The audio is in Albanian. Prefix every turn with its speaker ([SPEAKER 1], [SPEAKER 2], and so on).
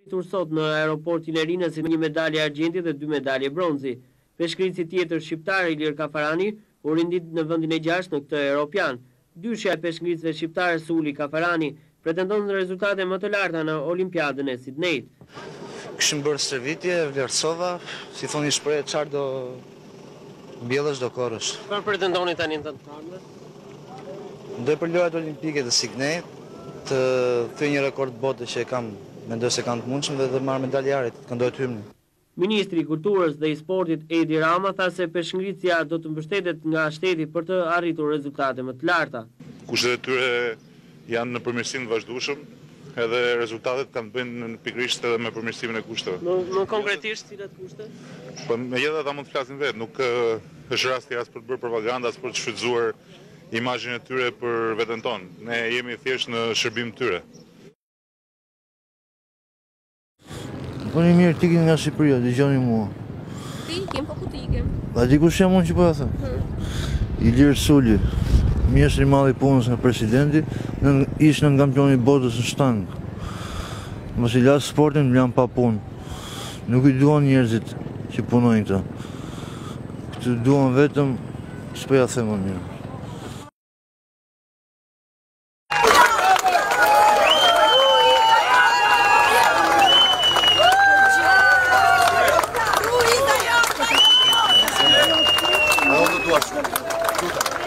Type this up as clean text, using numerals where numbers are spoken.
[SPEAKER 1] Arritur sot në aeroportin e Rinës me një medalje argjenti dhe 2 medalje bronzi. Peshkrici tjetër shqiptar Ilir Kafarani u rindit në vendin e 6 në këtë Europian. Dyshja e peshkrisëve shqiptare Suli Kafarani pretendon në rezultate më të larta në Olimpiadën e Sidnejt.
[SPEAKER 2] Kishim bërë stërvitje, vlerësova, si thoni shprehje çfarë do mbjellësh do korrësh.
[SPEAKER 1] Çfarë pretendoni tani në të ardhmen?
[SPEAKER 2] Ndoj për lojrat olimpike të Sidnejt, të thyej një rekord bote që e kam, mendoj se kanë të mundshëm dhe të marr medaljarit, këndoj të hymnin.
[SPEAKER 1] Ministri i Kulturës dhe i Sportit Edi Rama tha se peshngritja do të mbështetet nga shteti për të arritur rezultate më të larta.
[SPEAKER 3] Kushtet e tyre janë në përmirësim të vazhdueshëm, edhe rezultatet kanë të bëjnë pikërisht edhe me përmirësimin e kushteve.
[SPEAKER 1] Në konkretisht cilat kushte?
[SPEAKER 3] Po megjithatë ata mund të flasin vetë, nuk është rasti as për të bërë propaganda, as për të shfrytzuar imazhin e tyre për veten tonë. Ne jemi thjesht në shërbim të tyre.
[SPEAKER 4] Po një mirë t'ikin nga Shqipëria, dëgjoni mua.
[SPEAKER 5] Ti ikim, po ku ti ikim?
[SPEAKER 4] A di kush jam unë që po ja them? Ilir Suli, mjeshtri i madh i punës nga presidenti, ish në kampioni i botës në shtang. Mos i las sportin, mlan pa punë. Nuk i duan njerëzit që punojnë këta. Këtë duan vetëm, s'po ja them më mirë.
[SPEAKER 6] Aonde tu achas?